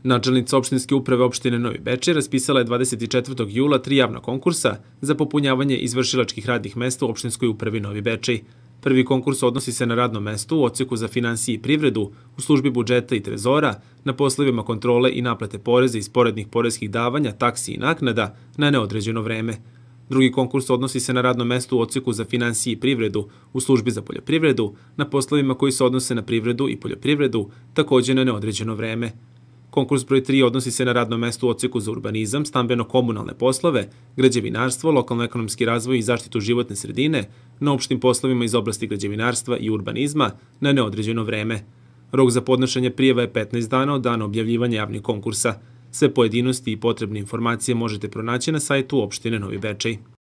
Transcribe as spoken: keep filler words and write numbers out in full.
Načelnica opštinske uprave opštine Novi Bečej raspisala je dvadeset četvrtog jula tri javna konkursa za popunjavanje izvršilačkih radnih mesta u opštinskoj upravi Novi Bečej. Prvi konkurs odnosi se na radno mesto u odseku za finansije i privredu, u službi budžeta i trezora, na poslovima kontrole i naplate poreza i sporednih poreskih davanja, taksi i naknada na neodređeno vreme. Drugi konkurs odnosi se na radno mesto u odseku za finansije i privredu, u službi za poljoprivredu, na poslovima koji se odnose na privredu i poljoprivredu, također na neodređeno vreme. Konkurs broj tri odnosi se na radno mesto u odseku za urbanizam, stambeno-komunalne poslove, građevinarstvo, lokalno-ekonomski razvoj i zaštitu životne sredine, na opštim poslovima iz oblasti građevinarstva i urbanizma na neodređeno vreme. Rok za podnošenje prijava je petnaest dana od dana objavljivanja javnih konkursa. Sve pojedinosti i potrebne informacije možete pronaći na sajtu opštine Novi Bečej.